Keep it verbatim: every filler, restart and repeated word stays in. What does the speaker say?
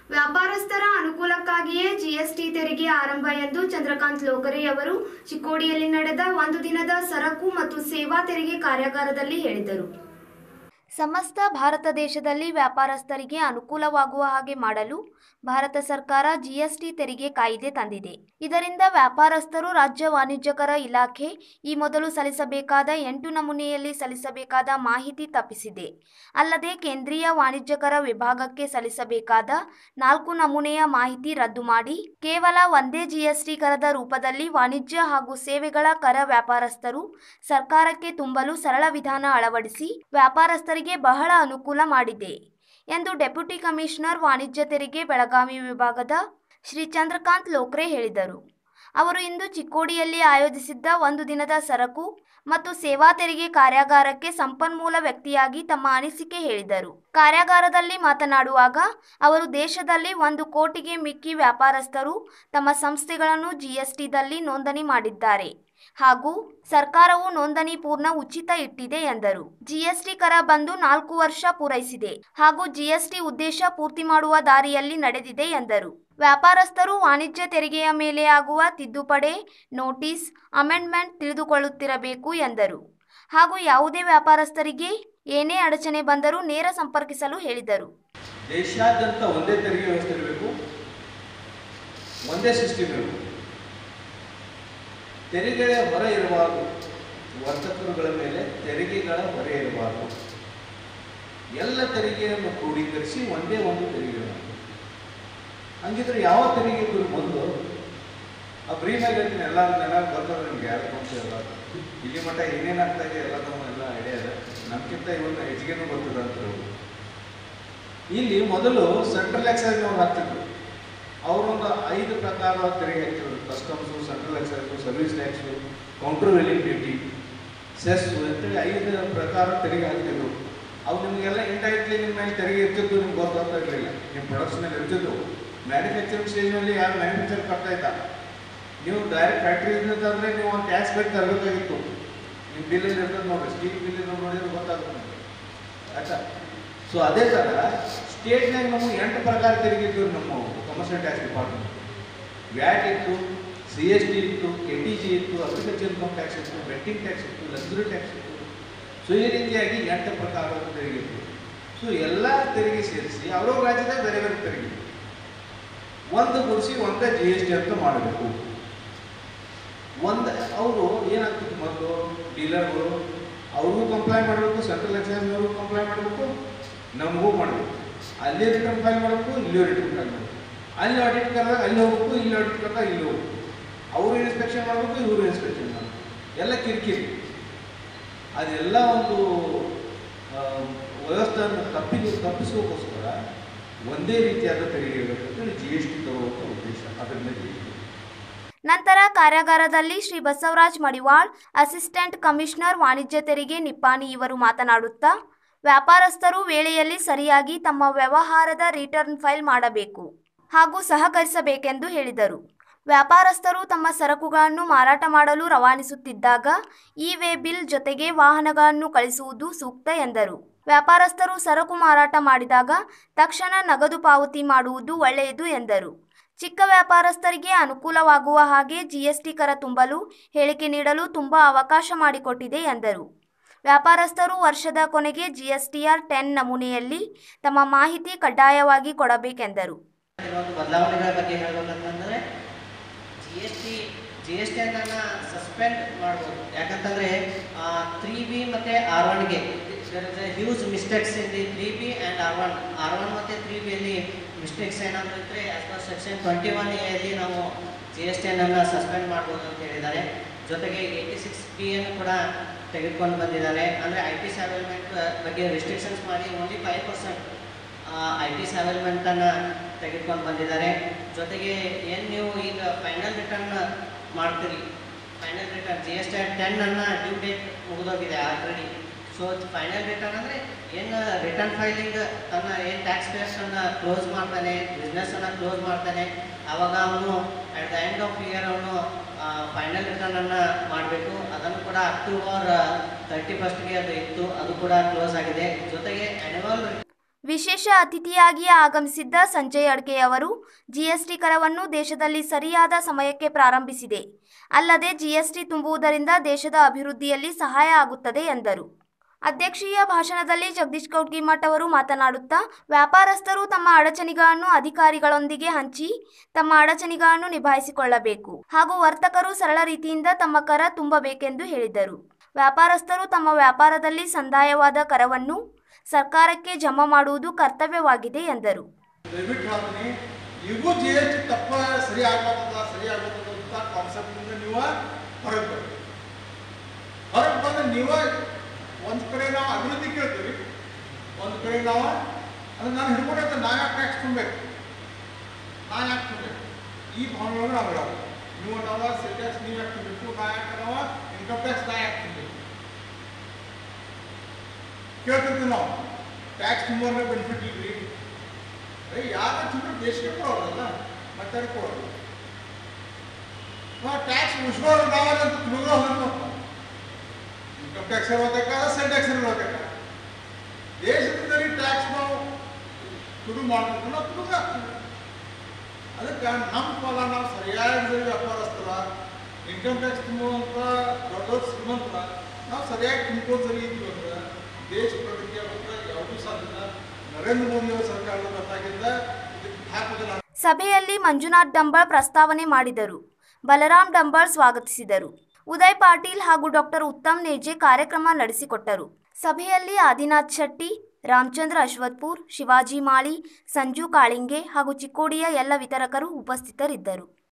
ವ್ಯಾಪಾರಸ್ಥರ ಅನುಕೂಲಕ್ಕಾಗಿಯೇ GST ತೆರಿಗೆ ಆರಂಭ ಎಂದು ಚಂದ್ರಕಾಂತ್ ಲೋಕರೆ ಅವರು ಚಿಕ್ಕೋಡಿಯಲ್ಲಿ ನಡೆದ ಒಂದು ದಿನದ ಸರಕು ಮತ್ತು ಸೇವಾ ತೆರಿಗೆ ಕಾರ್ಯಾಗಾರದಲ್ಲಿ ಹೇಳಿದರು. ಸಮಸ್ತ ಭಾರತ ದೇಶದಲ್ಲಿ ವ್ಯಾಪಾರಸ್ಥರಿಗೆ ಅನುಕೂಲವಾಗುವ ಹಾಗೆ ಮಾಡಲು ಭಾರತ ಸರ್ಕಾರ ಜಿಎಸ್ಟಿ ತೆರಿಗೆ ಕಾಯ್ದೆ ತಂದಿದೆ. ಇದರಿಂದ ವ್ಯಾಪಾರಸ್ಥರು ರಾಜ್ಯ ವಾಣಿಜ್ಯಕರ ಇಲಾಖೆ ಈ ಮೊದಲು ಸಲ್ಲಿಸಬೇಕಾದ ಎಂಟು ನಮೂನೆಯಲ್ಲಿ ಸಲ್ಲಿಸಬೇಕಾದ ಮಾಹಿತಿ ತಪ್ಪಿಸಿದೆ. ಅಲ್ಲದೆ ಕೇಂದ್ರೀಯ ವಾಣಿಜ್ಯಕರ ವಿಭಾಗಕ್ಕೆ ಸಲ್ಲಿಸಬೇಕಾದ ನಾಲ್ಕು ನಮೂನೆಯ ಮಾಹಿತಿ ರದ್ದು ಮಾಡಿ ಕೇವಲ ಒಂದೇ ಜಿಎಸ್ಟಿ ಕರದ ರೂಪದಲ್ಲಿ ವಾಣಿಜ್ಯ ಹಾಗೂ ಸೇವೆಗಳ ಕರ ವ್ಯಾಪಾರಸ್ಥರು ಸರ್ಕಾರಕ್ಕೆ ತುಂಬಲು ಸರಳ ವಿಧಾನ ಅಳವಡಿಸಿ ವ್ಯಾಪಾರಸ್ಥರಿಗೆ ಬಹಳ ಅನುಕೂಲ ಮಾಡಿದೆ ಎಂದು ಡೆಪ್ಯೂಟಿ ಕಮಿಷನರ್ ವಾಣಿಜ್ಯ ತೆರಿಗೆ ಬೆಳಗಾವಿ ವಿಭಾಗದ ಶ್ರೀ ಚಂದ್ರಕಾಂತ್ ಲೋಕರೆ ಹೇಳಿದರು. ಅವರು ಇಂದು ಚಿಕ್ಕೋಡಿಯಲ್ಲಿ ಆಯೋಜಿಸಿದ್ದ ಒಂದು ದಿನದ ಸರಕು ಮತ್ತು ಸೇವಾ ತೆರಿಗೆ ಕಾರ್ಯಾಗಾರಕ್ಕೆ ಸಂಪನ್ಮೂಲ ವ್ಯಕ್ತಿಯಾಗಿ ತಮ್ಮ ಅನಿಸಿಕೆ ಹೇಳಿದರು. ಕಾರ್ಯಾಗಾರದಲ್ಲಿ ಮಾತನಾಡುವಾಗ ಅವರು ದೇಶದಲ್ಲಿ ಒಂದು ಕೋಟಿಗೆ ಮಿಕ್ಕಿ ವ್ಯಾಪಾರಸ್ಥರು ತಮ್ಮ ಸಂಸ್ಥೆಗಳನ್ನು ಜಿಎಸ್ಟಿದಲ್ಲಿ ನೋಂದಣಿ ಮಾಡಿದ್ದಾರೆ ಹಾಗೂ ಸರ್ಕಾರವು ನೋಂದಣಿ ಪೂರ್ಣ ಉಚಿತ ಇಟ್ಟಿದೆ ಎಂದರು. ಜಿಎಸ್ಟಿ ಕರ ಬಂದು ನಾಲ್ಕು ವರ್ಷ ಪೂರೈಸಿದೆ ಹಾಗೂ ಜಿಎಸ್ಟಿ ಉದ್ದೇಶ ಪೂರ್ತಿ ಮಾಡುವ ದಾರಿಯಲ್ಲಿ ನಡೆದಿದೆ ಎಂದರು. ವ್ಯಾಪಾರಸ್ಥರು ವಾಣಿಜ್ಯ ತೆರಿಗೆಯ ಮೇಲೆ ಆಗುವ ತಿದ್ದುಪಡಿ, ನೋಟಿಸ್, ಅಮೆಂಡ್ಮೆಂಟ್ ತಿಳಿದುಕೊಳ್ಳುತ್ತಿರಬೇಕು ಎಂದರು. ಹಾಗೂ ಯಾವುದೇ ವ್ಯಾಪಾರಸ್ಥರಿಗೆ ಏನೇ ಅಡಚಣೆ ಬಂದರೂ ನೇರ ಸಂಪರ್ಕಿಸಲು ಹೇಳಿದರು. ದೇಶಾದ್ಯಂತ ಒಂದೇ ತೆರಿಗೆ ವ್ಯವಸ್ಥೆ ಇರಬೇಕು, ಒಂದೇ ಸಿಸ್ಟಮ್ ಇರಬೇಕು. ತೆರಿಗೆಗಳ ಹೊರೆ ಇರಬಾರದು, ವರ್ತಕರುಗಳ ಮೇಲೆ ತೆರಿಗೆಗಳ ಹೊರೆ ಇರಬಾರದು. ಎಲ್ಲ ತೆರಿಗೆಯನ್ನು ಕ್ರೋಢೀಕರಿಸಿ ಒಂದೇ ಒಂದು ತೆರಿಗೆ. ಹಂಗಿದ್ರೆ ಯಾವ ತೆರಿಗೆ ಮೊದಲು ಆ ಬ್ರೀಫಾಗಿ ಹೇಳ್ತೀನಿ, ಎಲ್ಲ ಎಲ್ಲ ಬರ್ತದೆ ನಿಮ್ಗೆ, ಯಾರು ಸಮಸ್ಯೆ ಇಲ್ಲ. ಇಲ್ಲಿ ಮಟ್ಟ ಏನೇನಾಗ್ತಾ ಇದೆ ಎಲ್ಲ ನಮ್ಮ ಎಲ್ಲ ಐಡಿಯಾ ಇದೆ. ನಮ್ಗಿಂತ ಇವನ್ನ ಹೆಚ್ಚಿಗೆನೂ ಬರ್ತದೆ ಅಂತ ಹೇಳಿ ಇಲ್ಲಿ ಮೊದಲು ಸೆಂಟ್ರಲ್ ಎಕ್ಸೈಸ್ ಅವ್ರು ಹಾಕ್ತಿದ್ರು. ಅವರೊಂದು ಐದು ಪ್ರಕಾರ ತೆರಿಗೆ ಹಾಕ್ತಿದ್ರು. Customs, central excise, service tax, countervailing duty, cess ಅಂತೇಳಿ ಐದು ಪ್ರಕಾರ ತೆರಿಗೆ ಹಾಕ್ತಿದ್ರು. ಅವು ನಿಮಗೆಲ್ಲ ಇಂಡೈರೆಕ್ಟ್ಲಿ ನಿಮ್ಮ ಮೇಲೆ ತೆರಿಗೆ ಇರ್ತಿದ್ದು ನಿಮ್ಗೆ ಗೊತ್ತಾಗ್ತಾ ಇರಲಿಲ್ಲ. ನಿಮ್ಮ ಪ್ರೊಡಕ್ಷನಲ್ಲಿ ಇರ್ತಿದ್ದು. ಮ್ಯಾನುಫ್ಯಾಕ್ಚರಿಂಗ್ ಸ್ಟೇಜ್ನಲ್ಲಿ ಯಾರು ಮ್ಯಾನುಫ್ಯಾಕ್ಚರ್ ಮಾಡ್ತಾ ಇದ್ದ, ನೀವು ಡೈರೆಕ್ಟ್ ಫ್ಯಾಕ್ಟ್ರಿಯಿಂದ ಅಂದರೆ ನೀವು ಒಂದು ಟ್ಯಾಕ್ಸ್ ಬೇಕ್ ತರಬೇಕಾಗಿತ್ತು. ನಿಮ್ಮ ಬಿಲ್ಲಲ್ಲಿ ಇರ್ತದೆ ನೋಡಿರಿ, ಸ್ಟೀಲ್ ಬಿಲ್ಲಿನ ನೋಡಿದ್ರೆ ಗೊತ್ತಾಗುತ್ತೆ ಆಯ್ತಾ. ಸೊ ಅದೇ ಥರ ಸ್ಟೇಟ್ನಾಗ ನಮಗೆ ಎಂಟು ಪ್ರಕಾರ ತೆರಿಗೆ ಇದ್ದು. ನಮ್ಮ ಕಮರ್ಷಿಯಲ್ ಟ್ಯಾಕ್ಸ್ ಡಿಪಾರ್ಟ್ಮೆಂಟ್ ವ್ಯಾಟ್ ಇತ್ತು, ಸಿ ಎಸ್ ಟಿ ಇತ್ತು, ಕೆ ಟಿ ಜಿ ಇತ್ತು, ಅಗ್ರಿಕಲ್ಚರ್ ಇನ್ಕಮ್ ಟ್ಯಾಕ್ಸ್ ಇತ್ತು, ವೆಟ್ಟಿಂಗ್ ಟ್ಯಾಕ್ಸ್ ಇತ್ತು, ಲಕ್ಸುರಿ ಟ್ಯಾಕ್ಸ್ ಇತ್ತು. ಸೊ ಈ ರೀತಿಯಾಗಿ ಎಂಟು ಪ್ರಕಾರದ ತೆರಿಗೆ ಇತ್ತು. ಸೊ ಎಲ್ಲ ತೆರಿಗೆ ಸೇರಿಸಿ ಅವರವ್ರ ರಾಜ್ಯದಾಗ ಬೇರೆ ಬೇರೆ ತೆರಿಗೆ ಒಂದು ಗುಡಿಸಿ ಒಂದೇ ಜಿ ಎಸ್ ಟಿ ಅಂತ ಮಾಡಬೇಕು. ಒಂದು ಅವರು ಏನಾಗ್ತಿತ್ತು ಮೊದಲು ಡೀಲರ್ಗಳು ಅವ್ರಿಗೂ ಕಂಪ್ಲೈ ಮಾಡಬೇಕು, ಸೆಂಟ್ರಲ್ ಎಕ್ಸೈಸ್ನವ್ರಿಗೂ ಕಂಪ್ಲೈ ಮಾಡಬೇಕು, ನಮಗೂ ಮಾಡಬೇಕು. ಅಲ್ಲಿ ರಿಟರ್ನ್ ಫೈಲ್ ಮಾಡಬೇಕು, ಇಲ್ಲಿಯೂ ರಿಟರ್ನ್ ಫೈಲ್ ಮಾಡಬೇಕು. ಅಲ್ಲಿ ಆಡಿಟ್ ಕರೆದಾಗ ಅಲ್ಲಿ ಹೋಗ್ಬೇಕು, ಇಲ್ಲಿ ಆಡಿಟ್ ಕರೆದಾಗ ಇಲ್ಲಿ ಹೋಗ್ಬೇಕು. ಅವರು ಇನ್ಸ್ಪೆಕ್ಷನ್ ಮಾಡಬೇಕು, ಇವರು ಇನ್ಸ್ಪೆಕ್ಷನ್ ಮಾಡಬೇಕು. ಎಲ್ಲ ಕಿರಿಕಿರಿ. ಅದೆಲ್ಲ ಒಂದು ವ್ಯವಸ್ಥೆಯನ್ನು ತಪ್ಪಿ ತಪ್ಪಿಸೋಕ್ಕೋಸ್ಕರ ಒಂದೇ ರೀತಿಯಾದ ತೆರಿಗೆ ಇರಬೇಕು ಜಿ ಎಸ್ ಟಿ ತರುವಂಥ ಉದ್ದೇಶ. ಅದರಿಂದ ನಂತರ ಕಾರ್ಯಾಗಾರದಲ್ಲಿ ಶ್ರೀ ಬಸವರಾಜ್ ಮಡಿವಾಳ್, ಅಸಿಸ್ಟೆಂಟ್ ಕಮಿಷನರ್ ವಾಣಿಜ್ಯ ತೆರಿಗೆ ನಿಪ್ಪಾಣಿ ಇವರು ಮಾತನಾಡುತ್ತಾ ವ್ಯಾಪಾರಸ್ಥರು ವೇಳೆಯಲ್ಲಿ ಸರಿಯಾಗಿ ತಮ್ಮ ವ್ಯವಹಾರದ ರಿಟರ್ನ್ ಫೈಲ್ ಮಾಡಬೇಕು ಹಾಗೂ ಸಹಕರಿಸಬೇಕೆಂದು ಹೇಳಿದರು. ವ್ಯಾಪಾರಸ್ಥರು ತಮ್ಮ ಸರಕುಗಳನ್ನು ಮಾರಾಟ ಮಾಡಲು ರವಾನಿಸುತ್ತಿದ್ದಾಗ ಇ ವೇ ಬಿಲ್ ಜೊತೆಗೆ ವಾಹನಗಳನ್ನು ಕಳಿಸುವುದು ಸೂಕ್ತ ಎಂದರು. ವ್ಯಾಪಾರಸ್ಥರು ಸರಕು ಮಾರಾಟ ಮಾಡಿದಾಗ ತಕ್ಷಣ ನಗದು ಪಾವತಿ ಮಾಡುವುದು ಒಳ್ಳೆಯದು ಎಂದರು. ಚಿಕ್ಕ ವ್ಯಾಪಾರಸ್ಥರಿಗೆ ಅನುಕೂಲವಾಗುವ ಹಾಗೆ ಜಿಎಸ್ಟಿ ಕರ ತುಂಬಲು ಹೇಳಿಕೆ ನೀಡಲು ತುಂಬಾ ಅವಕಾಶ ಮಾಡಿಕೊಟ್ಟಿದೆ ಎಂದರು. ವ್ಯಾಪಾರಸ್ಥರು ವರ್ಷದ ಕೊನೆಗೆ ಜಿಎಸ್ಟಿಆರ್ ಟೆನ್ ನಮೂನೆಯಲ್ಲಿ ತಮ್ಮ ಮಾಹಿತಿ ಕಡ್ಡಾಯವಾಗಿ ಕೊಡಬೇಕೆಂದರು. ಬದಲಾವಣೆಗಳ ಬಗ್ಗೆ ಹೇಳಬೇಕಂತಂದರೆ ಜಿಎಸ್ಟಿ ಜಿಎಸ್ಟಿಯನ್ನು ಸಸ್ಪೆಂಡ್ ಮಾಡ್ಬೋದು. ಯಾಕಂತಂದರೆ ತ್ರೀ ಬಿ ಮತ್ತು ಆರ್ ಒನ್ಗೆ huge mistakes in the three B and R one R one ಮತ್ತು ತ್ರೀ ಬಿಯಲ್ಲಿ ಮಿಸ್ಟೇಕ್ಸ್ ಏನಾದರೂ ಇದ್ದರೆ as per section twenty one ಎಯಲ್ಲಿ ನಾವು ಜಿ ಎಸ್ ಟಿಯನ್ನು ಸಸ್ಪೆಂಡ್ ಮಾಡ್ಬೋದು ಅಂತ ಹೇಳಿದ್ದಾರೆ. ಜೊತೆಗೆ ಏಯ್ಟಿ ಸಿಕ್ಸ್ ಬಿ ಅನ್ನು ಕೂಡ ತೆಗೆದುಕೊಂಡು ಬಂದಿದ್ದಾರೆ. ಅಂದರೆ ಐ ಟಿ ಸ್ಯಾವೆಲ್ಮೆಂಟ್ ಬಗ್ಗೆ ರಿಸ್ಟ್ರಿಕ್ಷನ್ಸ್ ಮಾಡಿ only five percent I T ಸ್ಯಾವೆಲ್ಮೆಂಟನ್ನು ತೆಗೆದುಕೊಂಡು ಬಂದಿದ್ದಾರೆ. ಜೊತೆಗೆ ಏನು ನೀವು ಈಗ ಫೈನಲ್ ರಿಟರ್ನ್ ಮಾಡ್ತೀರಿ, final return G S T ಟೆನ್ನನ್ನು ಡ್ಯೂ ಡೇಟ್ ಮುಗಿದೋಗಿದೆ ಆಲ್ರೆಡಿ. ಸೊ ಫೈನಲ್ ರಿಟರ್ನ್ ಅಂದರೆ ಏನು ರಿಟರ್ನ್ ಫೈಲಿಂಗ್ ತನ್ನ ಏನು ಟ್ಯಾಕ್ಸ್ ಪೇಯರ್ಸನ್ನು ಕ್ಲೋಸ್ ಮಾಡ್ತಾನೆ, ಬಿಸ್ನೆಸ್ಸನ್ನು ಕ್ಲೋಸ್ ಮಾಡ್ತಾನೆ, ಆವಾಗ ಅವನು at the end of year ಅವನು ಫೈನಲ್ ರಿಟರ್ನನ್ನು ಮಾಡಬೇಕು. ಅದನ್ನು ಕೂಡ ಅಕ್ಟೋಬರ್ ತರ್ಟಿ ಫಸ್ಟ್ಗೆ ಅದು ಇತ್ತು, ಅದು ಕೂಡ ಕ್ಲೋಸ್ ಆಗಿದೆ. ಜೊತೆಗೆ ಆ್ಯನ್ಯುವಲ್ ವಿಶೇಷ ಅತಿಥಿಯಾಗಿ ಆಗಮಿಸಿದ್ದ ಸಂಜಯ್ ಅಡ್ಕೆ ಅವರು ಜಿಎಸ್ಟಿ ಕರವನ್ನು ದೇಶದಲ್ಲಿ ಸರಿಯಾದ ಸಮಯಕ್ಕೆ ಪ್ರಾರಂಭಿಸಿದೆ, ಅಲ್ಲದೆ ಜಿಎಸ್ಟಿ ತುಂಬುವುದರಿಂದ ದೇಶದ ಅಭಿವೃದ್ಧಿಯಲ್ಲಿ ಸಹಾಯ ಆಗುತ್ತದೆ ಎಂದರು. ಅಧ್ಯಕ್ಷೀಯ ಭಾಷಣದಲ್ಲಿ ಜಗದೀಶ್ ಕೌಟ್ಗಿಮಠ್ ಅವರು ಮಾತನಾಡುತ್ತಾ, ವ್ಯಾಪಾರಸ್ಥರು ತಮ್ಮ ಅಡಚಣೆಗಳನ್ನು ಅಧಿಕಾರಿಗಳೊಂದಿಗೆ ಹಂಚಿ ತಮ್ಮ ಅಡಚಣೆಗಳನ್ನು ನಿಭಾಯಿಸಿಕೊಳ್ಳಬೇಕು ಹಾಗೂ ವರ್ತಕರು ಸರಳ ರೀತಿಯಿಂದ ತಮ್ಮ ಕರ ತುಂಬಬೇಕೆಂದು ಹೇಳಿದರು. ವ್ಯಾಪಾರಸ್ಥರು ತಮ್ಮ ವ್ಯಾಪಾರದಲ್ಲಿ ಸಂದಾಯವಾದ ಕರವನ್ನು ಸರ್ಕಾರಕ್ಕೆ ಜಮಾ ಮಾಡುವುದು ಕರ್ತವ್ಯವಾಗಿದೆ ಎಂದರು. ಈಗೂ ಜಿ ಎಸ್ ಟಿ ತಪ್ಪ ಸರಿ ಆಗ್ತದ ಸರಿ ಆಗ್ತದ ಅಂತ ಕಾನ್ಸೆಪ್ಟಿಂದ ನೀವು ಹೊರಗೆ ಬರ್ತೀವಿ. ಹೊರಗೆ ಬಂದ್ರೆ ನೀವು ಒಂದು ಕಡೆ ನಾವು ಅಭಿವೃದ್ಧಿ ಕೇಳ್ತೀವಿ, ಒಂದು ಕಡೆ ನಾವು ಅದನ್ನ ನಾನು ಹಿಡ್ಕೊಂಡೈತೆ ನಾ ಯಾಕೆ ಟ್ಯಾಕ್ಸ್ ತುಂಬಬೇಕು ನಾ ಯಾಕೆ ತುಂಬಬೇಕು ಈ ಭಾವನೆಗಳು ನಾವು ಹೇಳೋದು. ನೀವು ನಾವು ಸೇಲ್ ಟ್ಯಾಕ್ಸ್ ನೀವು ಯಾಕೆ ತುಂಬಬೇಕು, ನಾ ಯಾಕೆ ನಾವು ಇನ್ಕಮ್ ಟ್ಯಾಕ್ಸ್ ನಾ ಯಾಕೆ ತುಂಬಬೇಕು ಕೇಳ್ತಿರ್ತೀವಿ. ನಾವು ಟ್ಯಾಕ್ಸ್ ತುಂಬೋದ್ರೆ ಬೆನಿಫಿಟ್ ಇಲ್ರಿ, ಅದೇ ಯಾರು ತುಂಬ ದೇಶಕ್ಕೆ ಕೊಡೋದಲ್ಲ ಮತ್ತೆ ಕೊಡೋದು. ನಾವು ಟ್ಯಾಕ್ಸ್ ಉಳಿಸ್ಕೊಳ್ಳೋ ನಾವಂತ ತುಳಿದ್ರು ಹೋಗ್ಬೇಕು. ಇನ್ಕಮ್ ಟ್ಯಾಕ್ಸ್ ಇರಬೇಕಾದ ಸೇಲ್ ಟ್ಯಾಕ್ಸ್ ಇರಬೇಕಾದ ದೇಶದಲ್ಲಿ ಟ್ಯಾಕ್ಸ್ ನಾವು ತುಡು ಮಾಡಬೇಕು, ನಾವು ತುಡುಗ ಆಗ್ತೀವಿ. ಅದಕ್ಕೆ ನಮ್ಮ ಫಲ ನಾವು ಸರಿಯಾಗಿ ವ್ಯಾಪಾರಸ್ಥರ ಇನ್ಕಮ್ ಟ್ಯಾಕ್ಸ್ ತುಂಬುವಂಥ ದೊಡ್ಡ ದೊಡ್ಡ ಶ್ರೀಮಂತರ ನಾವು ಸರಿಯಾಗಿ ತುಂಬ್ಕೊಂಡು ಸರಿ ಇದ್ದೀವಿ ಅಂದ್ರೆ ದೇಶ ಪ್ರಗತಿ ಆಗುತ್ತೆ. ಯಾವುದೂ ಸಾಧ್ಯ ನರೇಂದ್ರ ಮೋದಿ ಅವರ ಸರ್ಕಾರದ ಗೊತ್ತಾಗಿದ್ದ ಇದಕ್ಕೆ ಹಾಕುವುದಿಲ್ಲ. ಸಭೆಯಲ್ಲಿ ಮಂಜುನಾಥ್ ಡಂಬಾಳ್ ಪ್ರಸ್ತಾವನೆ ಮಾಡಿದರು. ಬಲರಾಮ್ ಡಂಬಾಳ್ ಸ್ವಾಗತಿಸಿದರು. ಉದಯ್ ಪಾಟೀಲ್ ಹಾಗೂ ಡಾಕ್ಟರ್ ಉತ್ತಮ್ ನೇಜೆ ಕಾರ್ಯಕ್ರಮ ನಡೆಸಿಕೊಟ್ಟರು. ಸಭೆಯಲ್ಲಿ ಆದಿನಾಥ್ ಶೆಟ್ಟಿ, ರಾಮಚಂದ್ರ ಅಶ್ವತ್ಪುರ್, ಶಿವಾಜಿ ಮಾಳಿ, ಸಂಜು ಕಾಳಿಂಗೆ ಹಾಗೂ ಚಿಕ್ಕೋಡಿಯ ಎಲ್ಲ ವಿತರಕರು ಉಪಸ್ಥಿತರಿದ್ದರು.